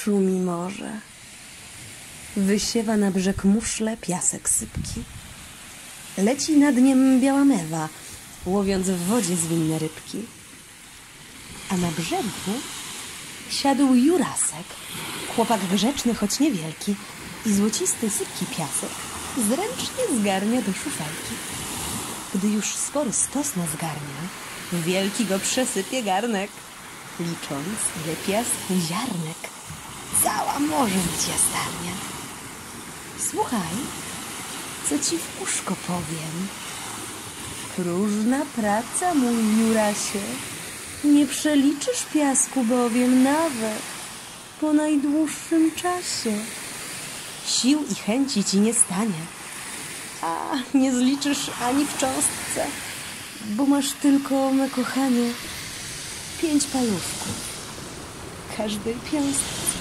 Szumi morze. Wysiewa na brzeg muszle piasek sypki. Leci nad niem biała mewa, łowiąc w wodzie zwinne rybki. A na brzegu siadł Jurasek, chłopak grzeczny, choć niewielki, i złocisty sypki piasek zręcznie zgarnia do szufelki. Gdy już spory stos nazgarnia, w wielki go przesypie garnek, licząc, ile piasku ziarnek cała morze życia starnia. Słuchaj, co ci w uszko powiem. Próżna praca, mój Jurasie, nie przeliczysz piasku bowiem nawet po najdłuższym czasie. Sił i chęci ci nie stanie, a nie zliczysz ani w cząstce, bo masz tylko, me kochanie, 5 paluszków każdej piąstce.